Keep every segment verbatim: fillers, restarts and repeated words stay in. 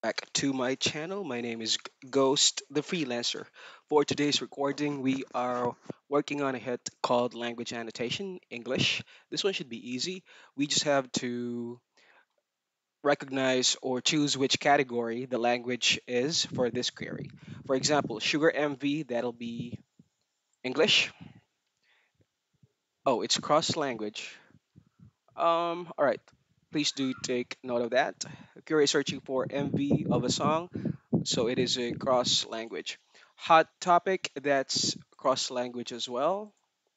back to my channel. My name is G- Ghost the Freelancer. For today's recording, we are working on a hit called Language Annotation English. This one should be easy. We just have to recognize or choose which category the language is for this query. For example, Sugar M V, that'll be English. Oh, it's cross language. Um, all right. Please do take note of that. Query is searching for M V of a song, so it is a cross language. Hot topic, that's cross language as well.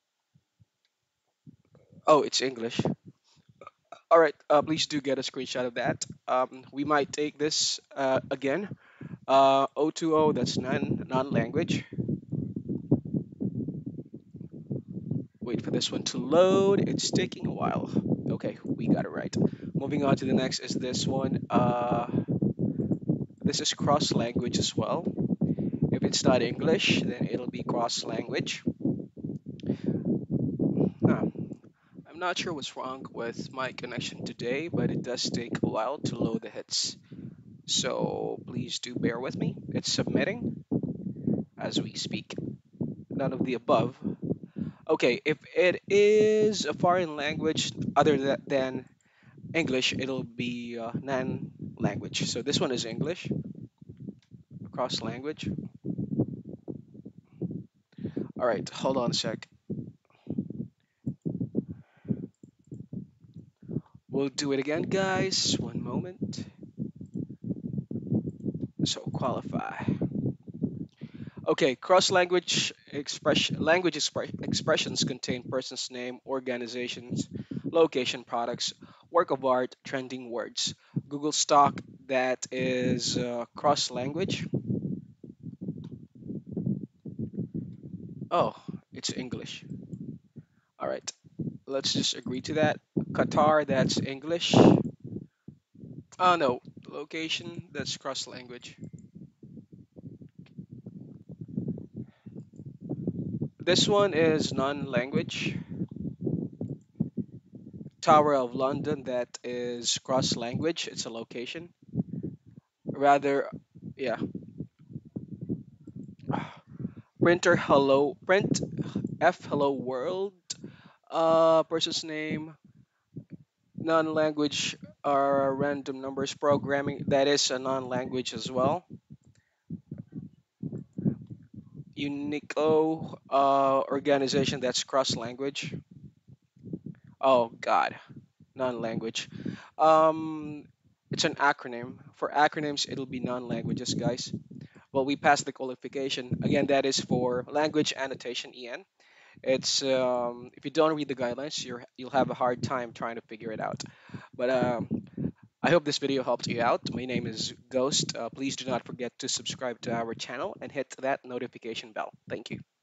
Oh, it's English. All right, uh, please do get a screenshot of that. Um, we might take this uh, again. Uh, O two O, that's non non language. Wait for this one to load. It's taking a while. Okay, we got it right. Moving on to the next is this one. Uh, this is cross language as well. If it's not English, then it'll be cross language. Huh. I'm not sure what's wrong with my connection today, but it does take a while to load the hits. So please do bear with me. It's submitting as we speak. None of the above. Okay, if it is a foreign language other tha- than English, it'll be uh, non-language. So this one is English, cross language. All right, hold on a sec. We'll do it again, guys. One moment. So qualify. Okay, cross-language expression language expre- expressions contain person's name, organizations, location, products, work of art, trending words. Google stock that is uh, cross-language. Oh, it's English. All right, let's just agree to that. Qatar, that's English. Oh no, location, that's cross-language. This one is non-language. Tower of London, that is cross-language. It's a location. Rather, yeah. Printer hello print F hello world. Uh, person's name, non-language are random numbers programming. That is a non-language as well. Unico uh, organization, that's cross-language. Oh God, non-language. Um, it's an acronym. For acronyms, it'll be non-languages, guys. Well, we passed the qualification. Again, that is for language annotation E N. It's um, if you don't read the guidelines, you're you'll have a hard time trying to figure it out. But um, I hope this video helped you out. My name is Ghost. Uh, please do not forget to subscribe to our channel and hit that notification bell. Thank you.